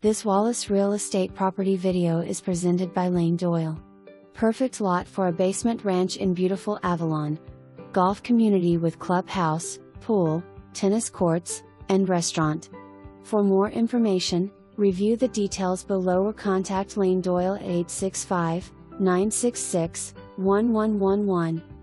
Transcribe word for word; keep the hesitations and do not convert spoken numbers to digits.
This Wallace Real Estate property video is presented by Layne Doyle. Perfect lot for a basement ranch in beautiful Avalon. Golf community with clubhouse, pool, tennis courts, and restaurant. For more information, review the details below or contact Layne Doyle at eight six five, nine six six, one one one one.